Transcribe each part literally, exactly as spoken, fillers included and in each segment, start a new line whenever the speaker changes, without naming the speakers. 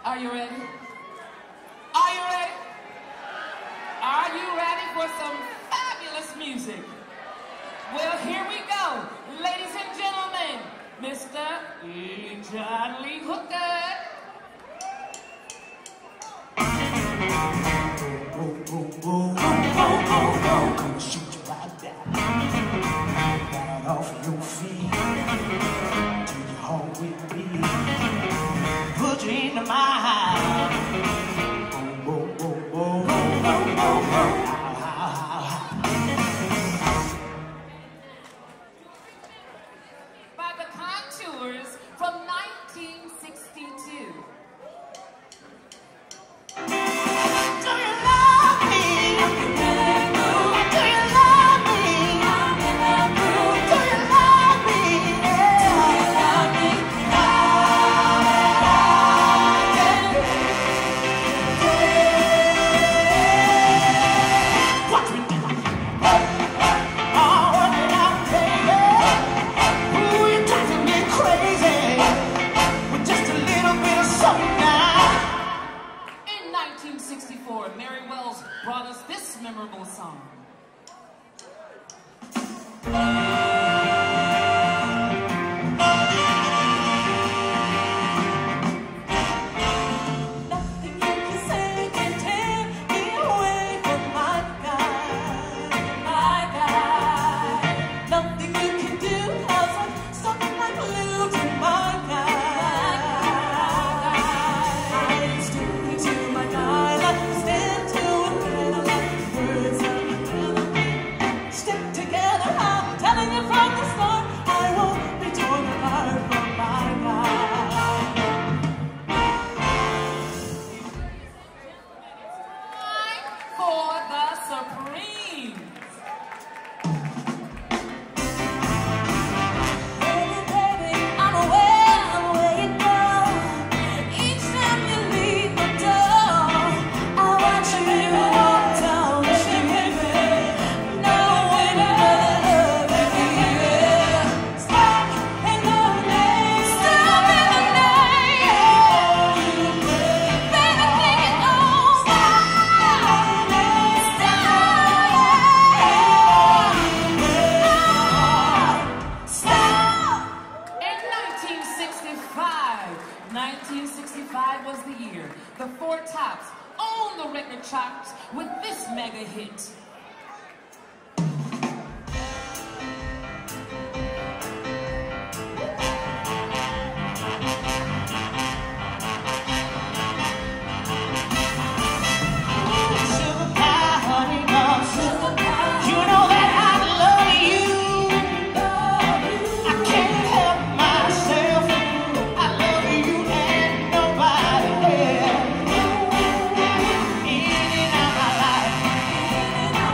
Are you ready? Are you ready? Are you ready for some fabulous music? Well, here we go. Ladies and gentlemen, Mister John Lee Hooker.
Boom, boom, boom, boom, boom, boom, boom. Gonna shoot you right down. Right off your feet. Take you home with me. Put you into my house. Boom, boom, boom, boom, boom, boom, boom, boom.
By the Contours from nineteen sixty-two. Brought us this memorable song. nineteen sixty-five was the year the Four Tops owned the record charts with this mega hit.
In and out my life.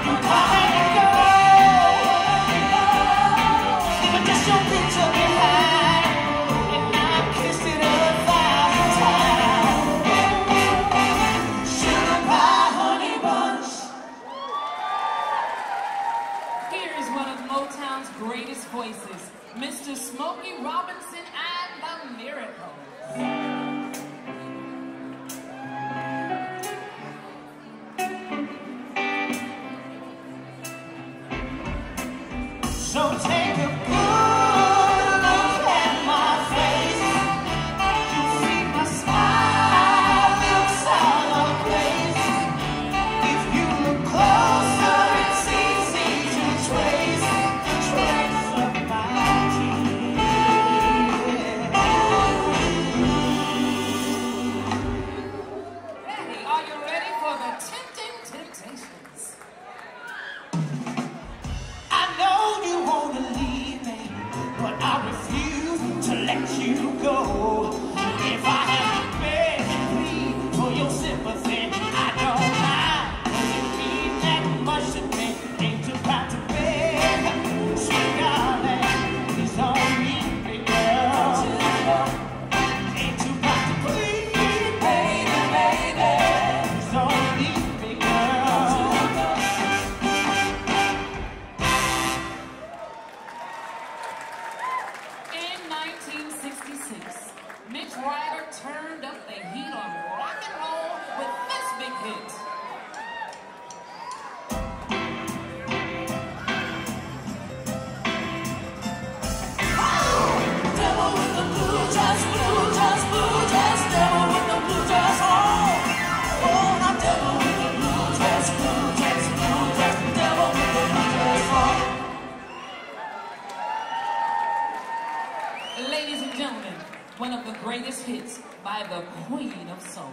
hits by the Queen of Soul.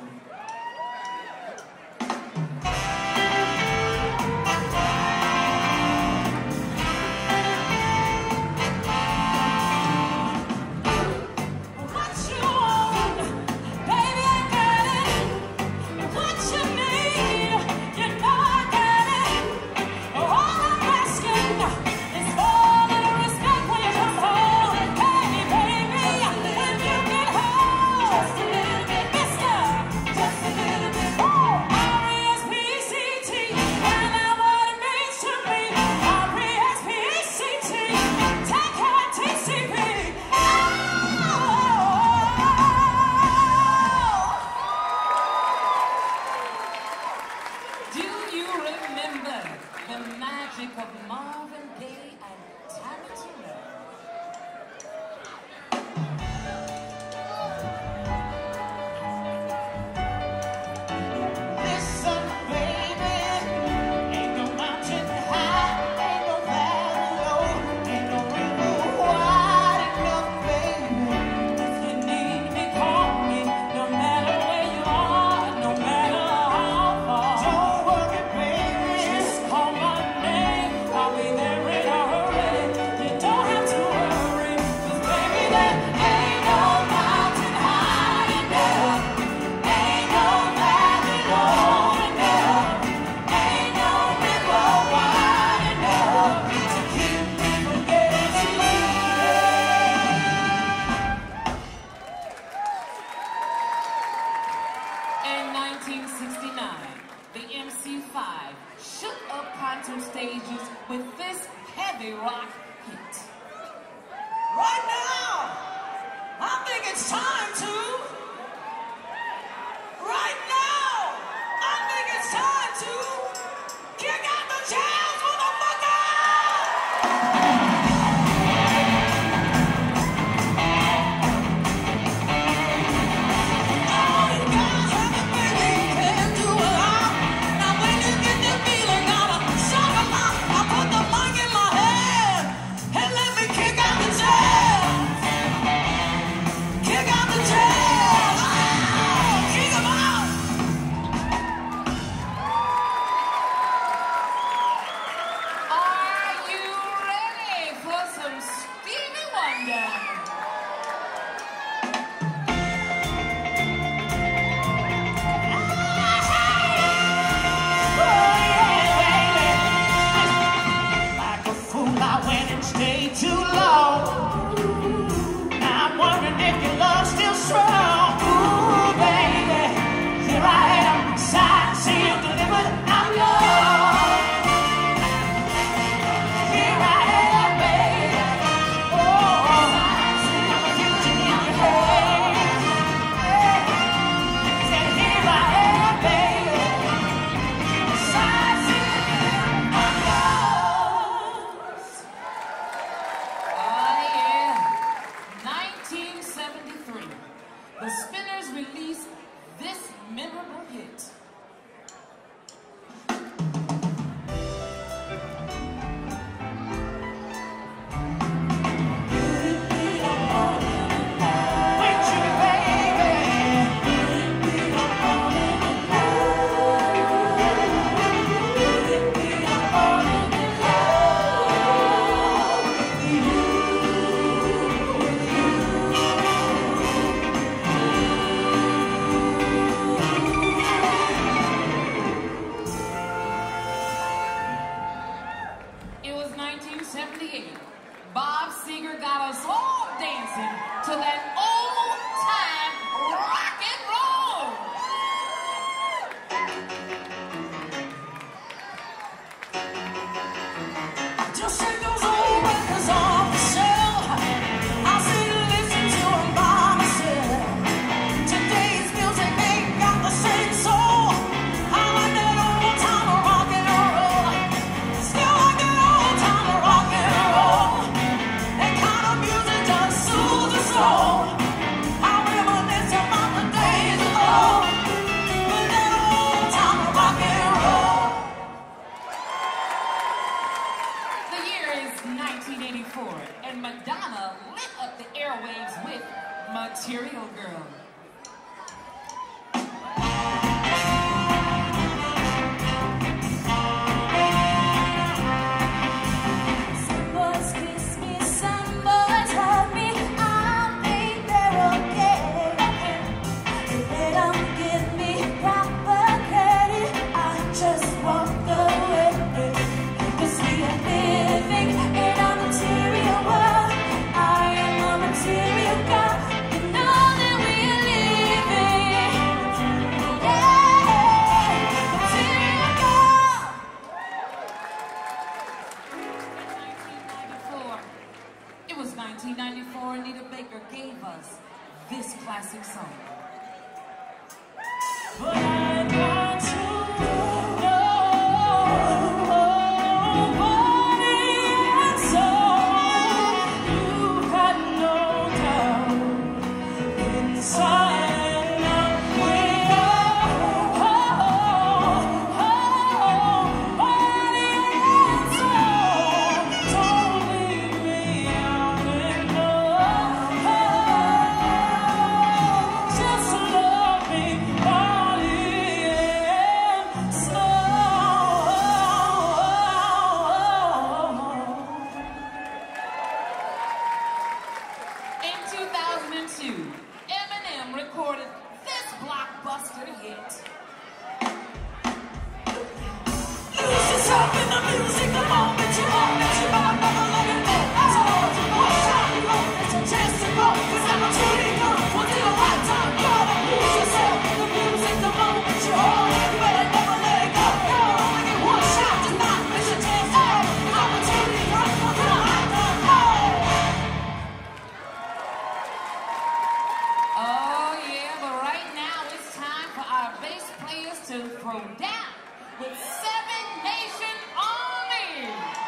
throw down with Seven Nation Army.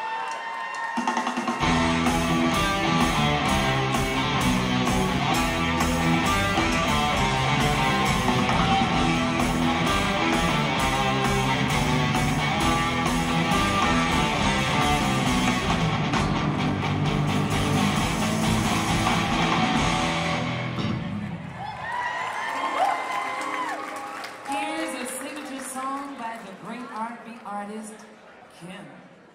Artist Kim.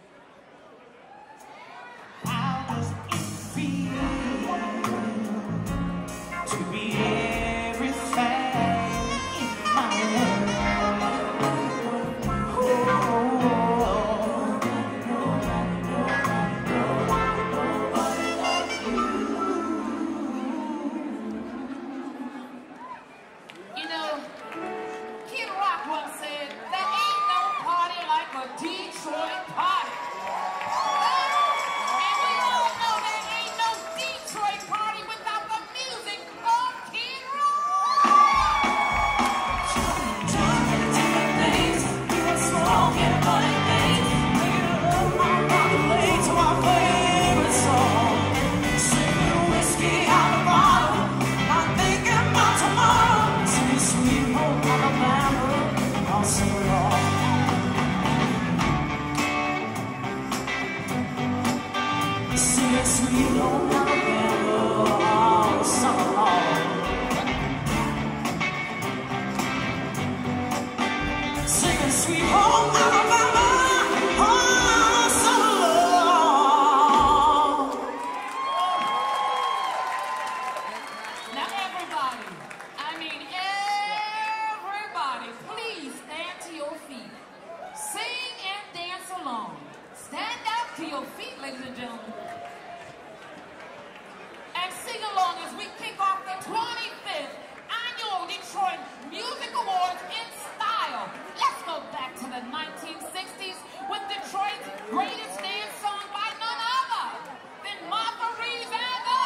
How does it feel to be everything in my world?
You know, Kid Rock once said, there ain't no party like a Detroit party. And we all know there ain't no Detroit party without the music of Kid Rock.
Things, smoking funny things, on the way to our favorite song, sipping whiskey out of bottle, not thinking about tomorrow, singing Sweet Home Alabama, all summer long. Singing Sweet Home Alabama, all summer long. Singing Sweet Home Alabama, all summer long.
Now everybody, I mean everybody, please stand to your feet. Sing and dance along. Stand up to your feet, ladies and gentlemen. And sing along as we kick off the twenty-fifth Annual Detroit Music Awards in style. Let's go back to the nineteen sixties with Detroit's greatest dance song by none other than Martha Reeves and the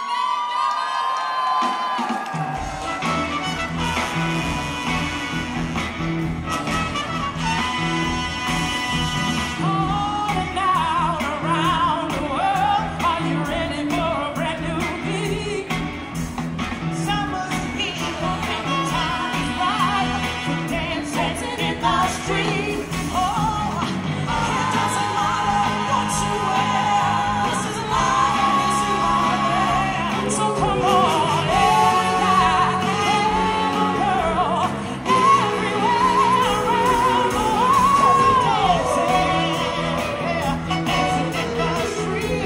Calling out around the world, are you ready for a brand new beat? Summer's here and the time is right for dance, dancing in the street. Oh, it doesn't matter what you wear. This is life, this is my day. So come on, every guy, every girl, everywhere around the world. Dancing, yeah, dancing in the street.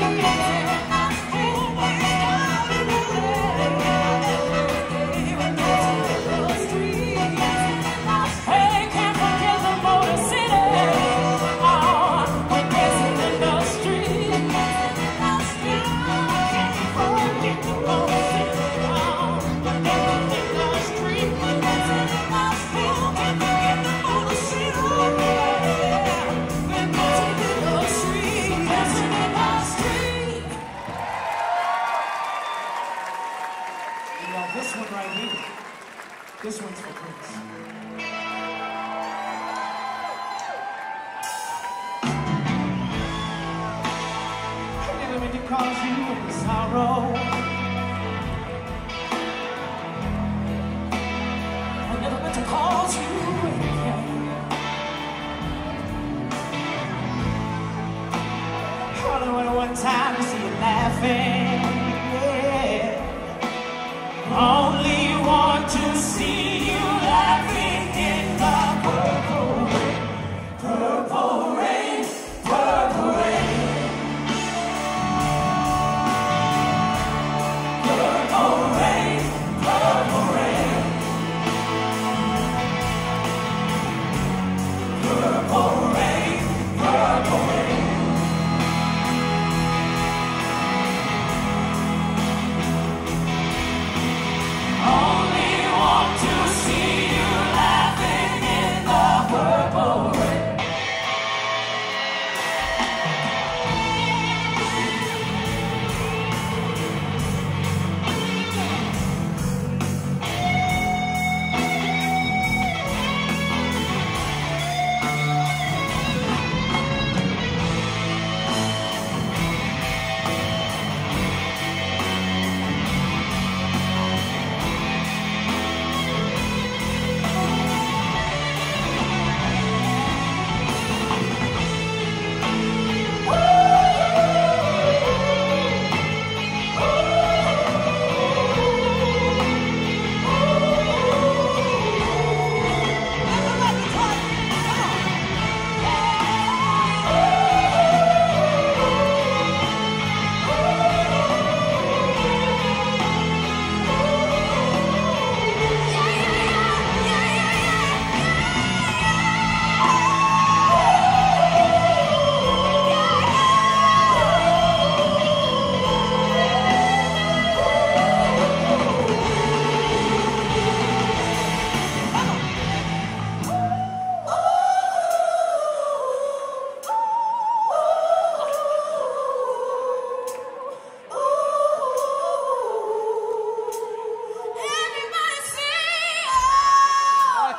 Hey, can't forget the Motor City. Oh, we're dancing in the street. Can't forget the Motor City. Oh, we're dancing in the street. Can't forget the Motor City. Yeah, we're dancing in the street. Dancing in the street. Yeah, this one right here. This one's for Prince. I never meant to cause you any sorrow. I never meant to cause you any pain. Only when one time to see you laughing. Yeah. Only want to see you laughing in the purple rain, purple rain, purple rain, purple rain, purple rain, purple rain, purple rain.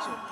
watch it.